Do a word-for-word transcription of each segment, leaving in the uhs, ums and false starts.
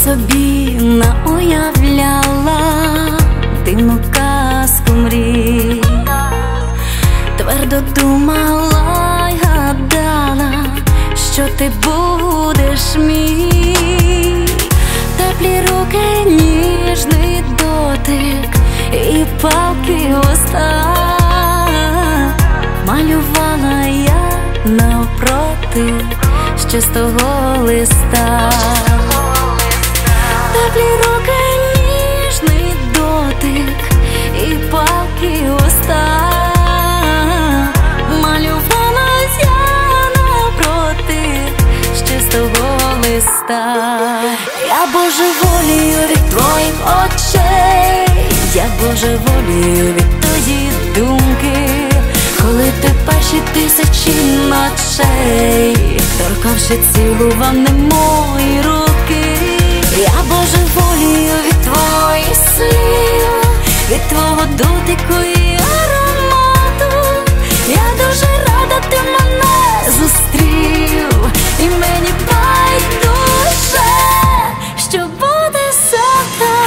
собі науявляла дивну казку мрій, твердо думала й гадала, що ти будеш мій. Теплі руки, ніжний дотик і палки уста малювала я навпроти з чистого листа. Теплі руки, ніжний дотик і палки уста малювала я навпроти з чистого листа. Я божеволію від твоїх очей, я божеволію від тої думки, коли ти перші тисячі ночей торкавши, цілував не мої руки. Я божеволію від твоїх слів, від твого дотику і аромату. Я дуже рада, ти мене зустрів, і мені байдуже, що буде завтра.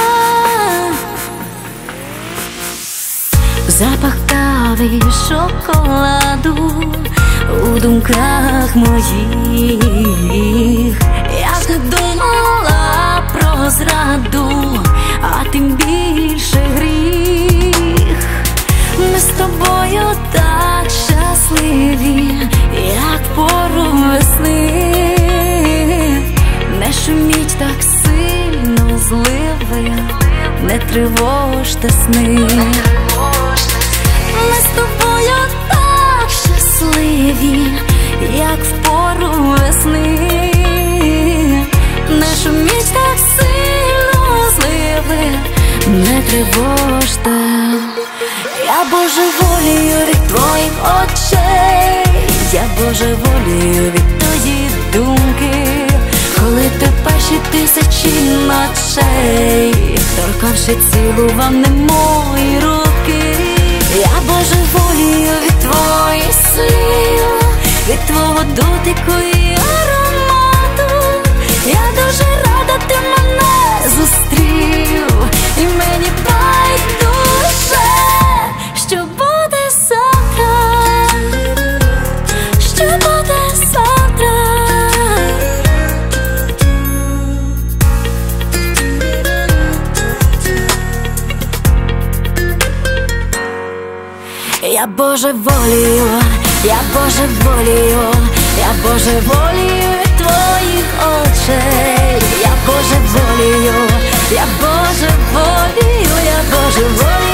Запах кави і шоколаду у думках моїх. Я не думала про зраду, а тим більше гріх. Ми з тобою так щасливі, як в пору весни. Не шуміть так сильно зливи, не тривожте сни. Ми з тобою так щасливі, як в пору весни. Не шуміть так сильно зливи, не тривожте. Я божеволію від твоїх очей, я божеволію від тої думки, коли ти перші тисячі ночей торкавши, цілував не мої руки. Я божеволію від твоїх слів, від твого дотику і аромату. Я дуже рада, ти мене зустрів, і мені байдуже, що буде завтра, що буде завтра. Я божеволію, я божеволію, я божеволію від твоїх очей. Я божеволію, я божеволію, я божеволію.